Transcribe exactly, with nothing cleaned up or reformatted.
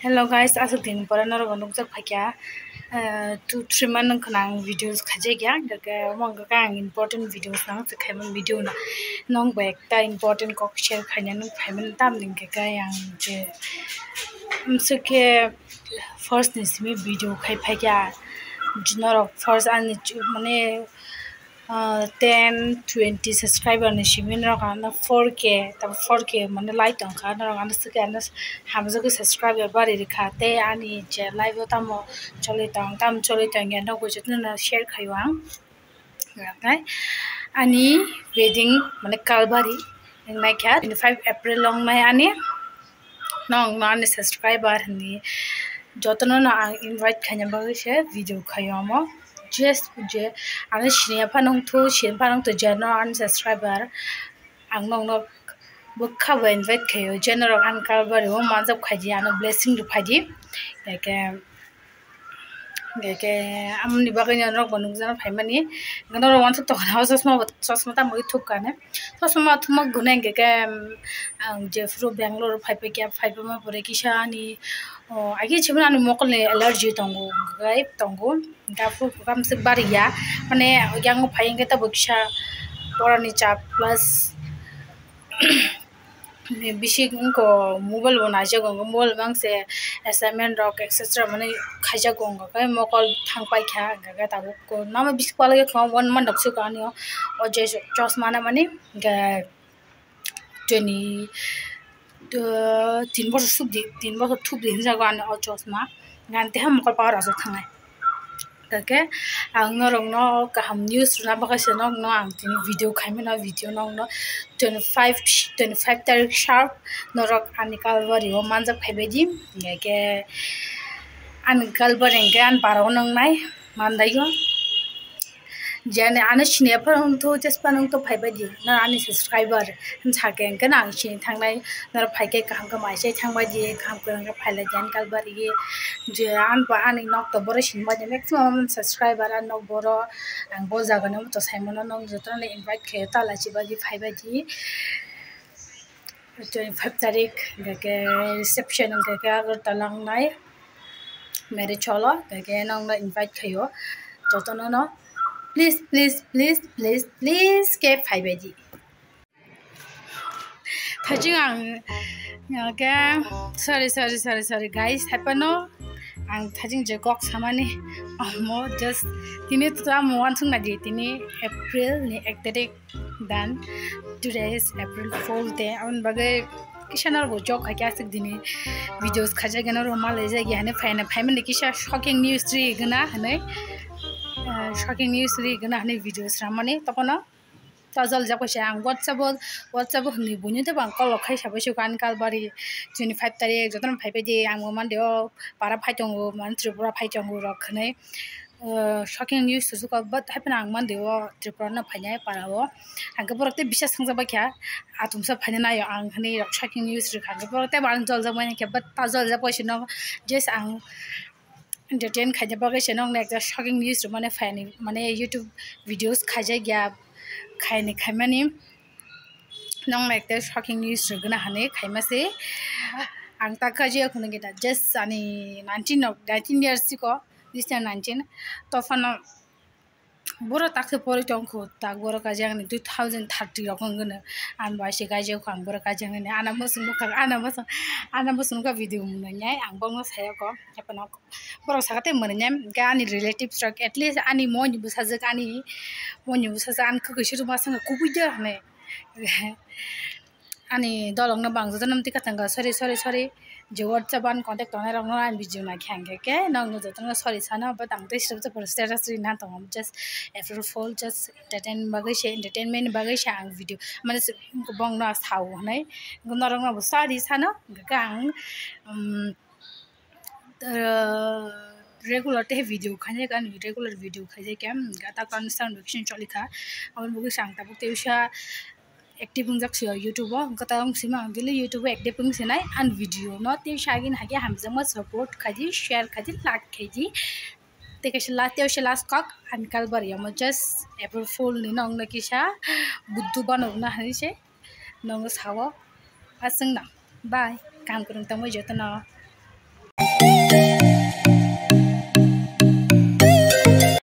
Hello guys, asal tin pora nor gonuk jak phakya two three man khanang videos khaje gya ga mong ga ang important videos nang chakhai man video na nong back ta important kok share khanya nang phaiman tam ning ga ga yang je umsuke first nis me video khai phakya jinor first an mane ten twenty subscriber ni shimin ro kana four k tab four k mane like tong kha ro kana sike an hamza ko subscriber bari rikhate ani je live tam choli tong tam choli tong ya no ko jitna share khaiwang right ani wedding mane kalbari ngai kha twenty-five April long mai ani nong non subscriber ni jotno na invite khanya ba se video khayamo just je ana shine phanong thu shin phanong to general unsubscriber ang nong no bukha ba invite khayo general uncle bari o manjab khaji ana blessing ru phaji like like amni bagani nok banung jana phaimani ngano ro wan to na sosma sosma ta moi thuk kane sosma thuma guneng ge ke ang je fro bangalore phaipe kya phaipe ma pore kisani o agi chimna ni mokol ne allergy tongo gai tongo ga fu kam se bariya mane yang phaing ge ta buksa porani chap plus bishik ko mobile bana je go mobile bang se assignment rock etc mane khaja go ga mokol thang pai kha ga ta ko nama bisk pala ge one month daksu ka ni o je chosma na mane ga twenty tin bor sub di tin bor thup di ja ga ni o chosma ngan te ham mokol power aso thangai ke ang no rong no ka ham news na ba ka se no no ang tin video khaime na video no no twenty-five twenty-five tarik sharp no rok anikal bari o manja phaibe di ke anikal bari gan paro nang nai mandai go jane ana shine pharong to just panong to phaibe di na ani subscriber han chake ke na shin thangnai na phaike kam ka mai se thangba di kam kurang ka phaila jan kal bari ge je an ba ani nok to bor shin ba maximum subscriber an nok boro ang bo jagane to saimon nong jotna le invite khe ta la chi ba di phaiba di twenty-five tarik ke reception ke ke agar talang nai mere cholo ke nong na invite khayo jotna no please please please please please ke phaiba di thajing ang ke sorry sorry sorry sorry guys hapano ang thajing je kok samani mo just tini to am one sung na di tini April ni ek tarik dan today is April fool day on bagai kishanar go jok kya sik dini videos khaja gana ro mal je gi hane phaina phaiman kisha shocking news tri gana hane shocking news ri gana hane videos ramane tapana tajal jako ang whatsapp whatsapp ni bunyi te bang call khai sabai su kan kal bari twenty-five tarik jotan phaibe di ang man deo para phaitongo man tripura phaitongo rakhne shocking news su ka but happen ang man deo tripura na phainai parao ang ka porte bisas sangja kya atumsa phaina yo ang khani shocking news ri khang ka porte bang jol jamai ke but tajal jako sino just ang entertain khaja ba ke senong nek shocking news mane phani mane YouTube videos khaja gya khaini khaimani nong nek shocking news gana hane khaimase ang ta khaji khune geta just ani nineteen of nineteen years ko this year nineteen to fana boro takse pori tongko ta boro ka jang ni twenty thirty rokon gana an ba se gaje ko ang boro ka jang ni ana mosung ka ana mosung ana mosung ka video mun nyai ang bong no saya ko apana boro sagate mun nyam ga ani relatives rock at least ani mo ni busa je ani mo ni busa an ko shiru ma sang ku buja ne ani dolong na bang janam ti ka tanga sorry sorry sorry je whatsapp an contact on rong an video na khange ke nang no jotna sorry sana but ang te sub for status ri na to just after full just entertain bagai she entertainment bagai sha ang video mane bong na sau nai gna rong na sorry sana gang regular te video khane kan regular video khaje kam gata concern vacation cholika aur bugi sang ta bukte usha active jak se YouTube kata ang sima gele YouTube active pung senai an video no te shagin hage hamjama support khaji share khaji like khaji te ke la te se last kok an kalbar yam just April fool ni nong na kisha buddu banu na hari se nong sawo asang na bye kam kurung tamo jotna